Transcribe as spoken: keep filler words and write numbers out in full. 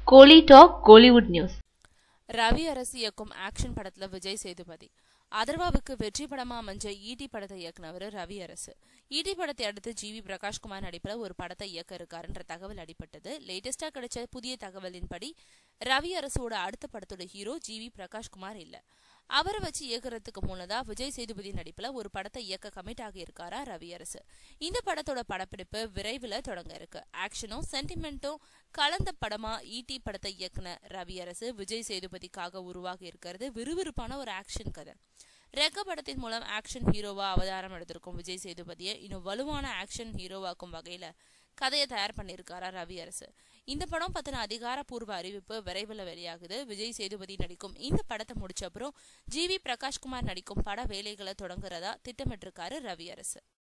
கோலி talk Kollywood news. Ravi Arasu இயக்கும் action படத்துல விஜய் சேதுபதி. அதர்வாவுக்கு வெற்றி படமா அமைஞ்ச ஈட்டி படத்தை இயக்குனவர் ரவி அரசு. ஈட்டி படத்தை அடுத்து ஜி வி பிரகாஷ்குமார் நடிப்புல ஒரு படத்தை இயக்க இருக்காருன்ற தகவல் அடிபட்டது. லேட்டஸ்டா கிடைச்ச புதிய தகவலின்படி ரவி அரசோட அடுத்த படத்தோட ஹீரோ ஜி வி பிரகாஷ்குமார் இல்ல. அவரை வச்சு இயக்குறதுக்கு முன்னதா விஜய் சேதுபதி நடிப்புல ஒரு படத்தை இயக்க கமிட் ஆகி இருக்காரா ரவி அரசு. இந்த படத்தோட படப்பிடிப்பு விரைவில் தொடங்க இருக்கு. ஆக்ஷனும் சென்டிமெண்ட்டும் கலந்த படமா ஈட்டி படத்தை இயக்குன ரவி அரசு விஜய் சேதுபதிக்காக உருவாகி இருக்கிறது விறுவிறுப்பான ஒரு ஆக்ஷன் கதை. ரெக்க படத்தின் மூலம் ஆக்ஷன் ஹீரோவா அவதாரம் எடுத்திருக்கும் விஜய் சேதுபதியை இன்னும் வலுவான ஆக்ஷன் ஹீரோவாக்கும் வகையில கதையை தயார் பண்ணியிருக்காரா ரவி அரசு. இந்த படம் பத்தின அதிகாரப்பூர்வ அறிவிப்பு விரைவில் வெளியாகுது. விஜய் சேதுபதி நடிக்கும் இந்த படத்தை முடிச்ச அப்புறம் ஜி வி பிரகாஷ்குமார் நடிக்கும் பட வேலைகளை தொடங்குறதா திட்டமிட்டிருக்காரு ரவி அரசு.